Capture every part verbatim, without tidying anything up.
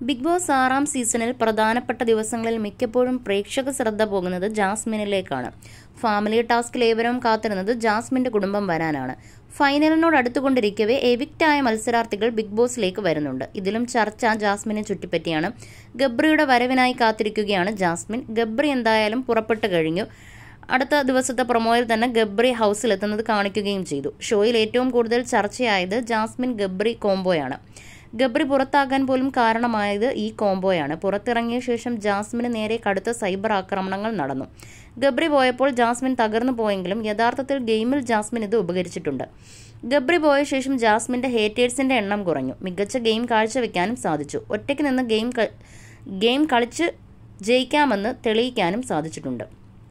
Big boss ആറാം സീസണിൽ പ്രധാനപ്പെട്ട ദിവസങ്ങളിൽ മിക്കപ്പോഴും പ്രേക്ഷക ശ്രദ്ധ പോകുന്നത് ജാസ്മിനിലേക്കാണ്. ഫാമിലി ടാസ്കിൽ ഏവരും കാത്തിരുന്നത് ജാസ്മിന്റെ കുടുംബം വരാനാണ്. ഫൈനലിനോട് അടുത്തുകൊണ്ടിരിക്കവേ എവിക്റ്റായ മത്സരാർത്ഥികൾ ബിഗ് ബോസിലേക്ക് വരുന്നുണ്ട്. ഇതിലും ചർച്ച ജാസ്മിനെ ചുറ്റിപ്പറ്റിയാണ്. ഗബ്രിയുടെ വരവിനായി കാത്തിരിക്കുകയാണ് ജാസ്മിൻ. ഗബ്രി എന്തായാലും പുറപ്പെട്ടു കഴിഞ്ഞു. അടുത്ത ദിവസത്തെ പ്രൊമോയിൽ തന്നെ ഗബ്രി ഹൗസിലെത്തുന്നത് കാണിക്കുകയും ചെയ്തു. ഷോയിൽ ഏറ്റവും കൂടുതൽ ചർച്ചയായത് ജാസ്മിൻ ഗബ്രി കോംബോയാണ്. ഗബ്രി പുറത്താകാൻ പോലും കാരണമായത് ഈ കോംബോയാണ്. പുറത്തിറങ്ങിയ ശേഷം ജാസ്മിന് നേരെ കടുത്ത സൈബർ ആക്രമണങ്ങൾ നടന്നു. ഗബ്രി പോയപ്പോൾ ജാസ്മിൻ തകർന്നു പോയെങ്കിലും യഥാർത്ഥത്തിൽ ഗെയിമിൽ ജാസ്മിൻ ഇത് ഉപകരിച്ചിട്ടുണ്ട്. ഗബ്രി പോയ ശേഷം ജാസ്മിന്റെ ഹേറ്റേഴ്സിന്റെ എണ്ണം കുറഞ്ഞു. മികച്ച ഗെയിം കാഴ്ചവെക്കാനും സാധിച്ചു. ഒറ്റയ്ക്ക് നിന്ന് ഗെയിം ഗെയിം കളിച്ച് ജയിക്കാമെന്ന് തെളിയിക്കാനും സാധിച്ചിട്ടുണ്ട്.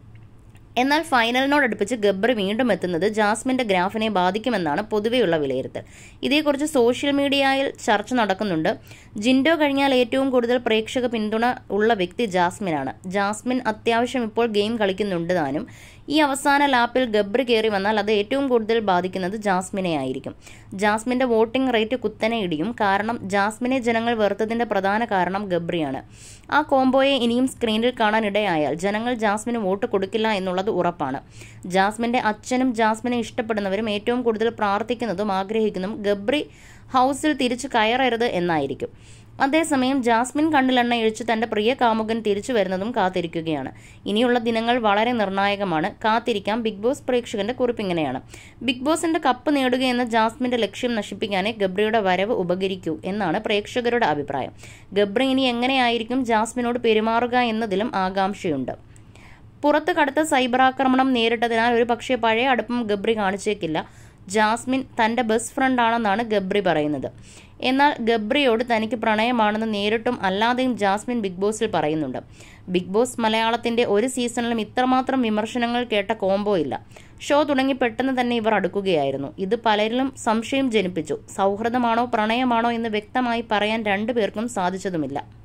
എന്നാൽ ഫൈനലിനോടടുപ്പിച്ച് ഗബ്രി വീണ്ടും എത്തുന്നത് ജാസ്മിന്റെ ഗ്രാഫിനെ ബാധിക്കുമെന്നാണ് പൊതുവെയുള്ള വിലയിരുത്തൽ. ഇതേക്കുറിച്ച് സോഷ്യൽ മീഡിയയിൽ ചർച്ച നടക്കുന്നുണ്ട്. ജിൻഡോ കഴിഞ്ഞാൽ ഏറ്റവും കൂടുതൽ പ്രേക്ഷക പിന്തുണ ഉള്ള വ്യക്തി ജാസ്മിനാണ്. ജാസ്മിൻ അത്യാവശ്യം ഇപ്പോൾ ഗെയിം കളിക്കുന്നുണ്ട് താനും. ഈ അവസാന ലാപ്പിൽ ഗബ്രി കയറി വന്നാൽ അത് ഏറ്റവും കൂടുതൽ ബാധിക്കുന്നത് ജാസ്മിനെ ആയിരിക്കും. ജാസ്മിന്റെ വോട്ടിംഗ് റേറ്റ് കുത്തനെ ഇടിയും. കാരണം ജാസ്മിനെ ജനങ്ങൾ വെറുത്തതിന്റെ പ്രധാന കാരണം ഗബ്രിയാണ്. ആ കോംബോയെ ഇനിയും സ്ക്രീനിൽ കാണാനിടയായാൽ ജനങ്ങൾ ജാസ്മിന് വോട്ട് കൊടുക്കില്ല എന്നുള്ളത് ഉറപ്പാണ്. ജാസ്മിന്റെ അച്ഛനും ജാസ്മിനെ ഇഷ്ടപ്പെടുന്നവരും ഏറ്റവും കൂടുതൽ പ്രാർത്ഥിക്കുന്നതും ആഗ്രഹിക്കുന്നതും ഗബ്രി ഹൗസിൽ തിരിച്ചു കയറരുത് എന്നായിരിക്കും. അതേസമയം ജാസ്മിൻ കണ്ണിലെണ്ണ ഒഴിച്ച് തന്റെ പ്രിയ കാമുകൻ തിരിച്ചു വരുന്നതും കാത്തിരിക്കുകയാണ്. ഇനിയുള്ള ദിനങ്ങൾ വളരെ നിർണായകമാണ്. കാത്തിരിക്കാം. ബിഗ് ബോസ് പ്രേക്ഷകന്റെ കുറിപ്പിങ്ങനെയാണ്: ബിഗ് ബോസിന്റെ കപ്പ് നേടുകയെന്ന ജാസ്മിന്റെ ലക്ഷ്യം നശിപ്പിക്കാനേ ഗബ്രിയുടെ വരവ് ഉപകരിക്കൂ എന്നാണ് പ്രേക്ഷകരുടെ അഭിപ്രായം. ഗബ്രി ഇനി എങ്ങനെയായിരിക്കും ജാസ്മിനോട് പെരുമാറുക എന്നതിലും ആകാംക്ഷയുണ്ട്. പുറത്ത് കടുത്ത സൈബർ ആക്രമണം നേരിട്ടതിനാൽ ഒരു പക്ഷേ പഴയ അടുപ്പം ഗബ്രി കാണിച്ചേക്കില്ല. ജാസ്മിൻ തന്റെ ബെസ്റ്റ് ഫ്രണ്ടാണെന്നാണ് ഗബ്രി പറയുന്നത്. എന്നാൽ ഗബ്രിയോട് തനിക്ക് പ്രണയമാണെന്ന് നേരിട്ടും അല്ലാതെയും ജാസ്മിൻ ബിഗ് ബോസിൽ പറയുന്നുണ്ട്. ബിഗ് ബോസ് മലയാളത്തിന്റെ ഒരു സീസണിലും ഇത്രമാത്രം വിമർശനങ്ങൾ കേട്ട കോംബോ ഇല്ല. ഷോ തുടങ്ങി പെട്ടെന്ന് തന്നെ ഇവർ അടുക്കുകയായിരുന്നു. ഇത് പലരിലും സംശയം ജനിപ്പിച്ചു. സൗഹൃദമാണോ പ്രണയമാണോ എന്ന് വ്യക്തമായി പറയാൻ രണ്ടുപേർക്കും സാധിച്ചതുമില്ല.